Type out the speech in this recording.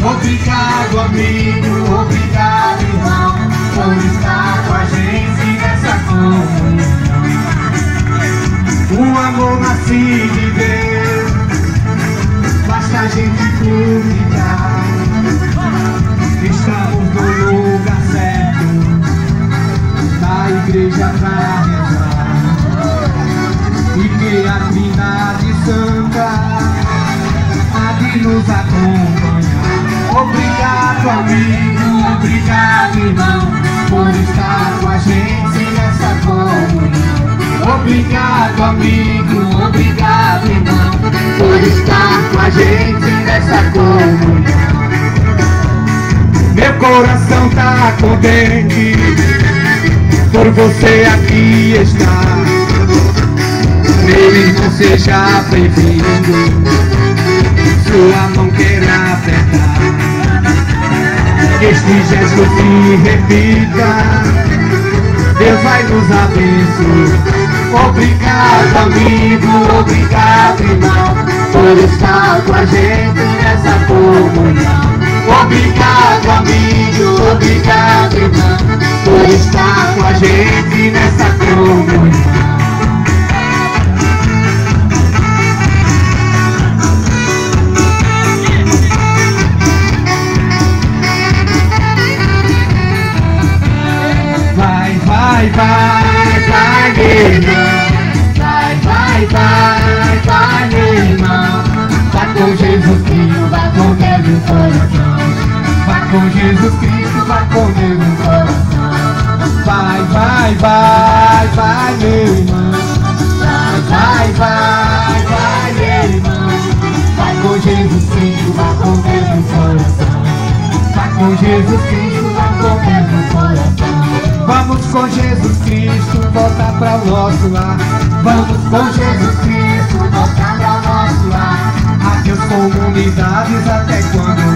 Obrigado, amigo, obrigado, irmão, por estar com a gente nessa comunhão. Um amor nascido de Deus, basta a gente comunicar. Estamos no lugar certo, na igreja pra rezar, e que a Trindade Santa há de nos acompanhar. Obrigado, amigo, obrigado, irmão, por estar com a gente nessa comunhão. Obrigado, amigo, obrigado, irmão, por estar com a gente nessa comunhão. Meu coração tá contente por você aqui estar. Meu irmão, seja bem-vindo, sua mão quero apertar. Que este gesto se repita, Deus vai nos abençoar. Obrigado, amigo, obrigado, irmão, por estar com a gente nessa comunhão. Obrigado, amigo, obrigado, irmão, por estar com a gente nessa comunhão. Vai, vai, meu irmão. Vai, meu irmão. Vai com Jesus Cristo, vai com Deus no coração. Vai com Jesus Cristo, vai com Deus no coração. Vai, meu irmão. Vai, meu irmão. Vai com Jesus Cristo, vai com Deus no coração. Vai com Jesus Cristo, vai com Deus no coração. Vamos com Jesus Cristo voltar para o nosso lar. Vamos com Jesus Cristo voltar para o nosso lar. Adeus comunidades, até quando